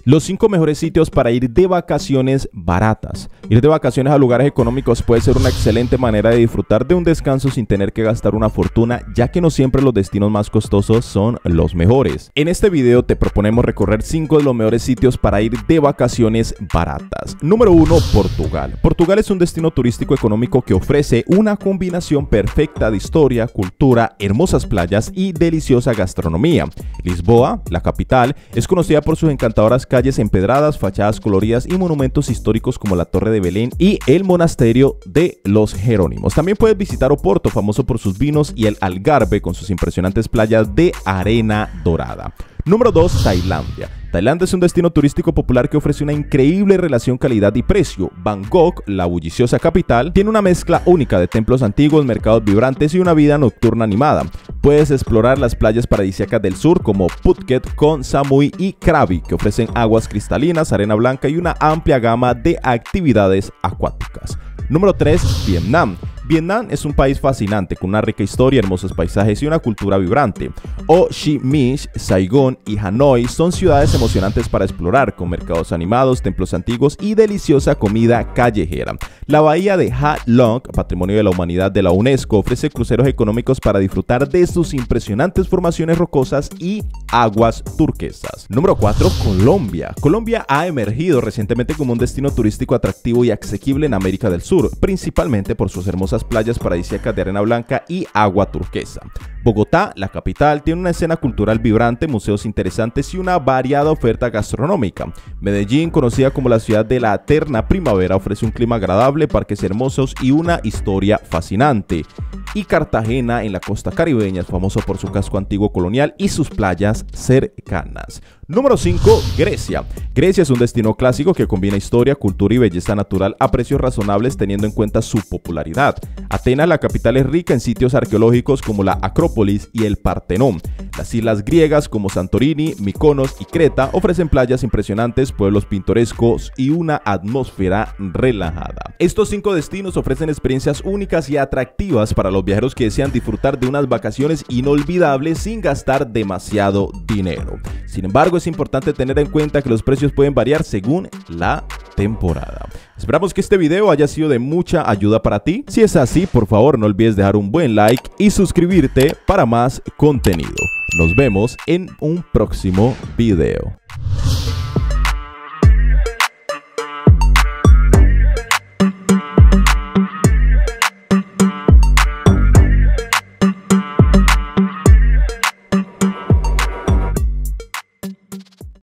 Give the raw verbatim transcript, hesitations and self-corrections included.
Los cinco mejores sitios para ir de vacaciones baratas. Ir de vacaciones a lugares económicos puede ser una excelente manera de disfrutar de un descanso sin tener que gastar una fortuna, ya que no siempre los destinos más costosos son los mejores. En este video te proponemos recorrer cinco de los mejores sitios para ir de vacaciones baratas. Número uno. Portugal. Portugal es un destino turístico económico que ofrece una combinación perfecta de historia, cultura, hermosas playas y deliciosa gastronomía. Lisboa, la capital, es conocida por sus encantadoras calles empedradas, fachadas coloridas y monumentos históricos como la Torre de Belén y el Monasterio de los Jerónimos. También puedes visitar Oporto, famoso por sus vinos, y el Algarve con sus impresionantes playas de arena dorada. Número dos. Tailandia. Tailandia es un destino turístico popular que ofrece una increíble relación calidad y precio. Bangkok, la bulliciosa capital, tiene una mezcla única de templos antiguos, mercados vibrantes y una vida nocturna animada. Puedes explorar las playas paradisíacas del sur como Phuket, Koh Samui y Krabi, que ofrecen aguas cristalinas, arena blanca y una amplia gama de actividades acuáticas. Número tres. Vietnam. Vietnam es un país fascinante con una rica historia, hermosos paisajes y una cultura vibrante. Ho Chi Minh, Saigón y Hanoi son ciudades emocionantes para explorar, con mercados animados, templos antiguos y deliciosa comida callejera. La bahía de Ha Long, Patrimonio de la Humanidad de la UNESCO, ofrece cruceros económicos para disfrutar de sus impresionantes formaciones rocosas y aguas turquesas. Número cuatro. Colombia. Colombia ha emergido recientemente como un destino turístico atractivo y asequible en América del Sur, principalmente por sus hermosas playas paradisíacas de arena blanca y agua turquesa. Bogotá, la capital, tiene una escena cultural vibrante, museos interesantes y una variada oferta gastronómica. Medellín, conocida como la ciudad de la eterna primavera, ofrece un clima agradable, parques hermosos y una historia fascinante. Y Cartagena, en la costa caribeña, es famoso por su casco antiguo colonial y sus playas cercanas. Número cinco. Grecia. Grecia es un destino clásico que combina historia, cultura y belleza natural a precios razonables, teniendo en cuenta su popularidad. Atenas, la capital, es rica en sitios arqueológicos como la Acrópolis y el Partenón. Las islas griegas como Santorini, Mykonos y Creta ofrecen playas impresionantes, pueblos pintorescos y una atmósfera relajada. Estos cinco destinos ofrecen experiencias únicas y atractivas para los viajeros que desean disfrutar de unas vacaciones inolvidables sin gastar demasiado dinero. Sin embargo, es importante tener en cuenta que los precios pueden variar según la temporada. Esperamos que este video haya sido de mucha ayuda para ti. Si es así, por favor no olvides dejar un buen like y suscribirte para más contenido. Nos vemos en un próximo video.